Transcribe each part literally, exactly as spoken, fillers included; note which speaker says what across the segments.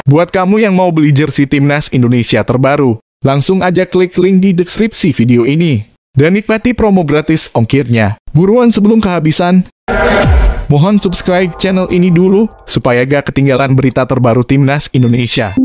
Speaker 1: Buat kamu yang mau beli jersey Timnas Indonesia terbaru, langsung aja klik link di deskripsi video ini. Dan nikmati promo gratis ongkirnya. Buruan sebelum kehabisan. Mohon subscribe channel ini dulu, supaya gak ketinggalan berita terbaru Timnas Indonesia.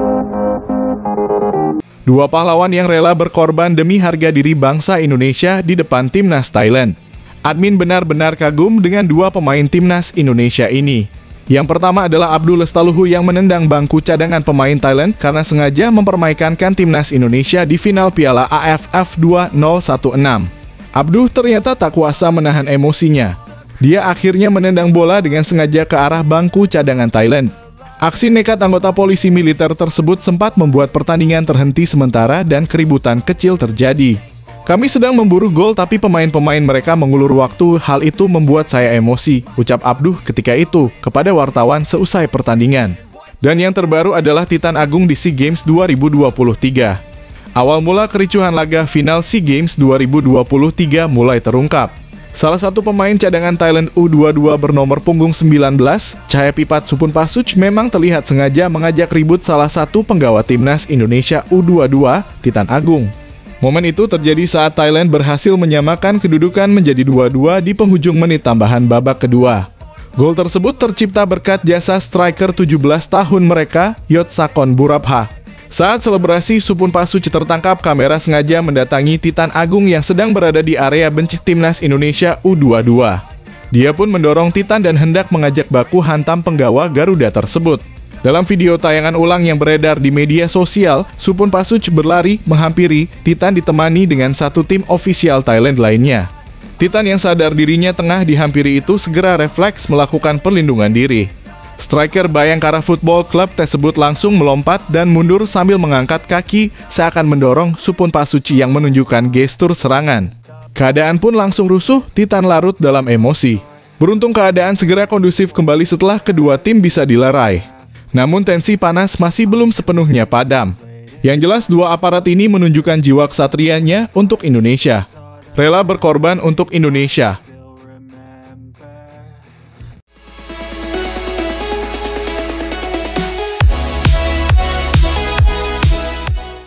Speaker 1: Dua pahlawan yang rela berkorban demi harga diri bangsa Indonesia di depan Timnas Thailand. Admin benar-benar kagum dengan dua pemain Timnas Indonesia ini. Yang pertama adalah Abdul Lestaluhu yang menendang bangku cadangan pemain Thailand karena sengaja mempermainkan Timnas Indonesia di final Piala A F F dua nol satu enam. Abdul ternyata tak kuasa menahan emosinya. Dia akhirnya menendang bola dengan sengaja ke arah bangku cadangan Thailand. Aksi nekat anggota polisi militer tersebut sempat membuat pertandingan terhenti sementara dan keributan kecil terjadi. Kami sedang memburu gol tapi pemain-pemain mereka mengulur waktu, hal itu membuat saya emosi, ucap Abduh ketika itu kepada wartawan seusai pertandingan. Dan yang terbaru adalah Titan Agung di SEA Games dua ribu dua puluh tiga. Awal mula kericuhan laga final SEA Games dua ribu dua puluh tiga mulai terungkap. Salah satu pemain cadangan Thailand U dua puluh dua bernomor punggung sembilan belas, Cahayapipat Supunpasuch memang terlihat sengaja mengajak ribut salah satu penggawa Timnas Indonesia U dua puluh dua, Titan Agung. Momen itu terjadi saat Thailand berhasil menyamakan kedudukan menjadi dua dua di penghujung menit tambahan babak kedua. Gol tersebut tercipta berkat jasa striker tujuh belas tahun mereka, Yotsakon Burabha. Saat selebrasi, Supunpasuch tertangkap kamera sengaja mendatangi Titan Agung yang sedang berada di area bench Timnas Indonesia U dua puluh dua. Dia pun mendorong Titan dan hendak mengajak baku hantam penggawa Garuda tersebut. Dalam video tayangan ulang yang beredar di media sosial, Supunpasuch berlari menghampiri Titan ditemani dengan satu tim ofisial Thailand lainnya. Titan yang sadar dirinya tengah dihampiri itu segera refleks melakukan perlindungan diri. Striker Bayangkara Football Club tersebut langsung melompat dan mundur sambil mengangkat kaki seakan mendorong Supunpasuch yang menunjukkan gestur serangan. Keadaan pun langsung rusuh, Titan larut dalam emosi. Beruntung keadaan segera kondusif kembali setelah kedua tim bisa dilerai. Namun tensi panas masih belum sepenuhnya padam. Yang jelas dua aparat ini menunjukkan jiwa kesatrianya untuk Indonesia. Rela berkorban untuk Indonesia.